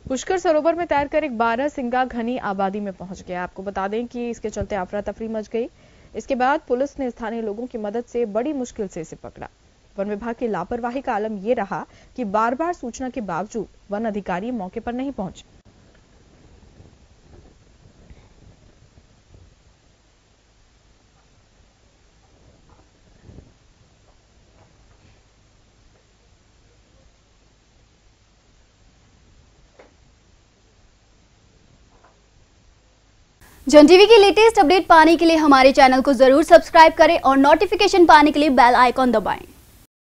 पुष्कर सरोवर में तैरकर एक 12 सिंगा घनी आबादी में पहुंच गया। आपको बता दें कि इसके चलते अफरा तफरी मच गई। इसके बाद पुलिस ने स्थानीय लोगों की मदद से बड़ी मुश्किल से इसे पकड़ा। वन विभाग की लापरवाही का आलम यह रहा कि बार बार सूचना के बावजूद वन अधिकारी मौके पर नहीं पहुंचे। जन टीवी की लेटेस्ट अपडेट पाने के लिए हमारे चैनल को जरूर सब्सक्राइब करें और नोटिफिकेशन पाने के लिए बेल आइकॉन दबाएं।